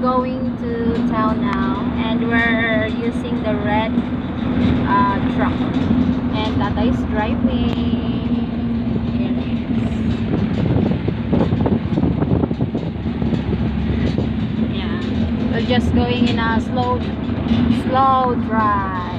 going to town now, and we're using the red truck, and Tata is driving. Here it is. Yeah, we're just going in a slow drive.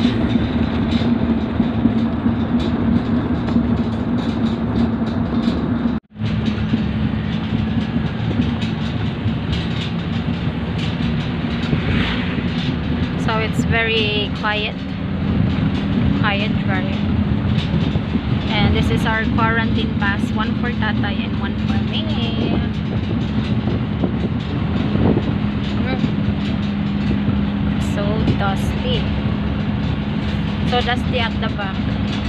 So it's very quiet drive. And this is our quarantine pass, one for Tatay and one for me. So dusty at the back.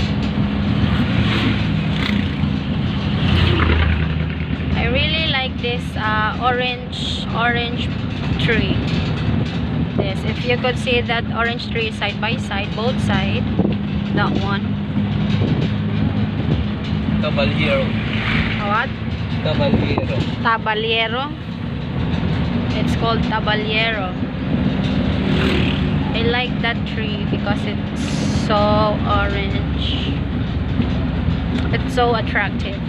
I really like this orange tree. This, if you could see that orange tree side by side, both sides, that one. Caballero. What? Tabaliero. It's called Tabaliero. I like that tree because it's so orange. It's so attractive.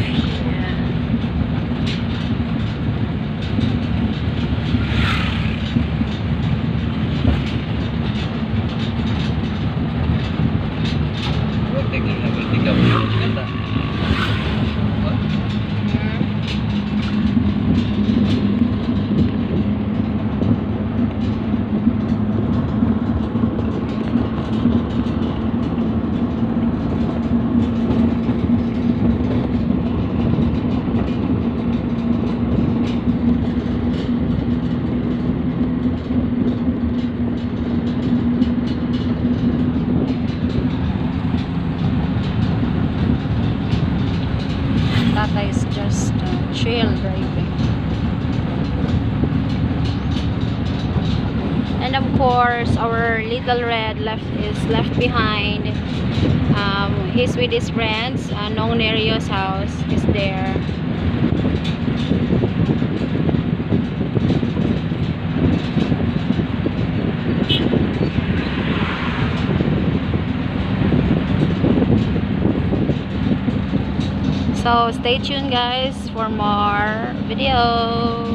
Tata is just chill driving. And of course, our little red is left behind. He's with his friends. Nongnario's house is there. So stay tuned guys for more videos.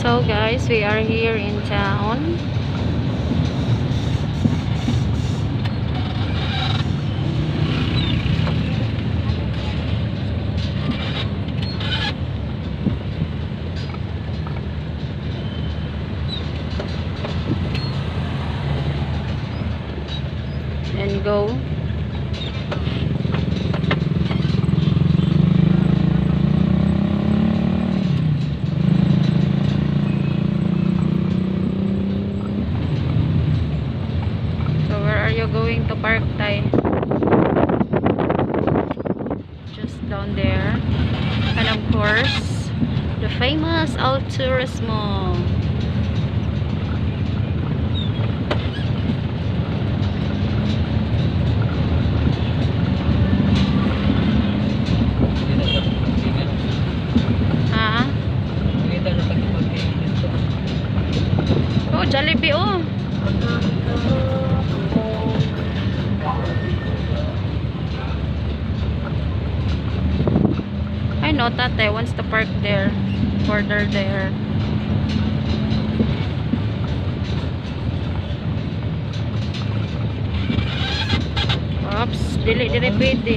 So guys, we are here in town. And go. So where are you going to park, Tay? Just down there. And of course, the famous Alturas Mall. Oh, Jollibee, oh. I know Tatay wants to park there. Further there. Oops, dili pwede.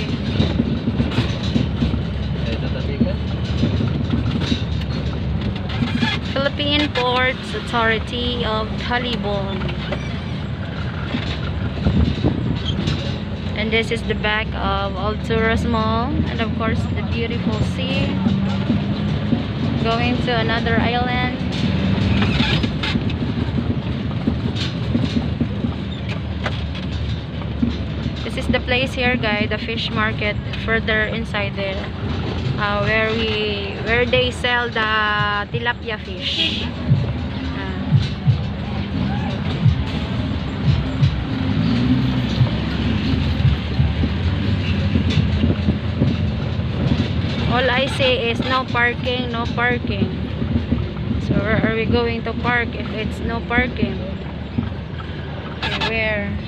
Philippine Ports Authority of Talibon. And this is the back of Alturas Mall, and of course the beautiful sea. Going to another island. This is the place here, guys, the fish market further inside there. Where they sell the tilapia fish. All I say is no parking, no parking. So where are we going to park if it's no parking? Okay, where?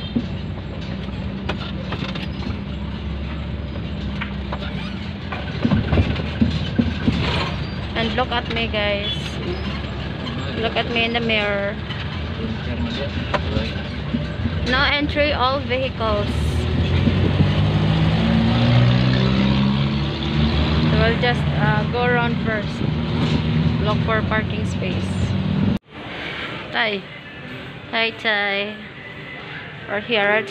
And look at me, guys. Look at me in the mirror. No entry, all vehicles. So we'll just go around first. Look for parking space. Tay. Hi, Tay. Or Herod.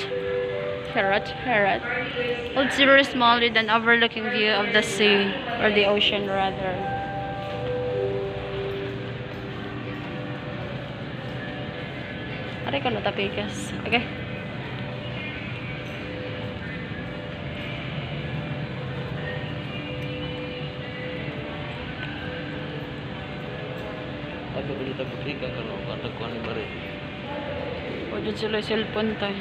Alturas Mall with an overlooking view of the sea. Or the ocean, rather. Aray ko no tapikas. Okay. Ako balita patika kalau kata kuan bare. O dyan sila cellphone tayo.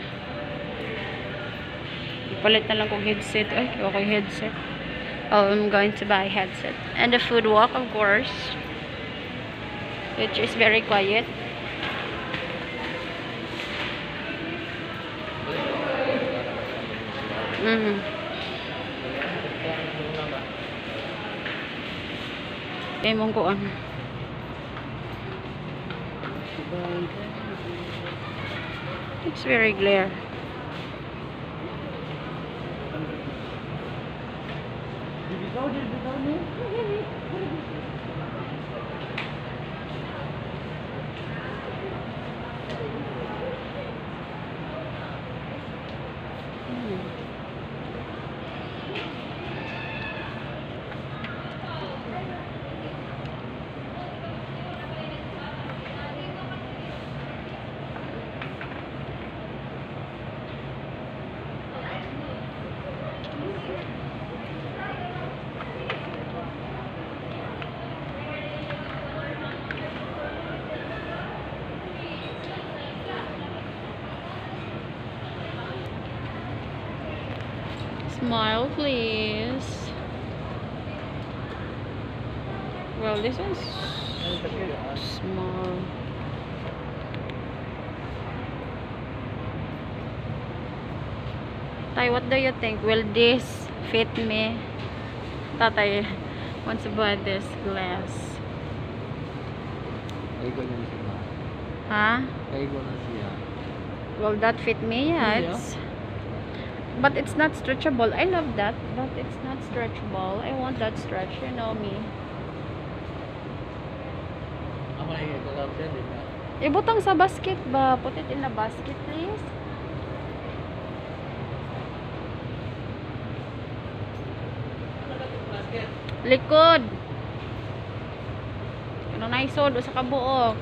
Ipalit na lang kong headset. Ay, okay headset. Oh, I'm going to buy headset. And the food walk, of course. Which is very quiet. Okay, mong kuan. It's very glare. Smile, please. Well, this is small. Tay, what do you think? Will this fit me? Tatay wants to buy this glass. Kaigo niya siya. Ha? Kaigo na siya. Will that fit me? Yeah, Yeah. but it's not stretchable. I love that, but it's not stretchable. I want that stretch, you know me. Ako na yung kalap siya, di ba? Ibutang sa basket ba? Put it in the basket, please. Likod. Ano na isod o sa kabuok.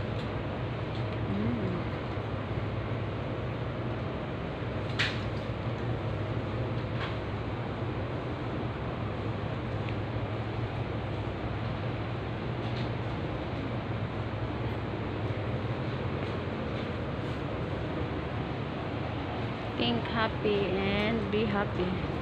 Think happy and be happy.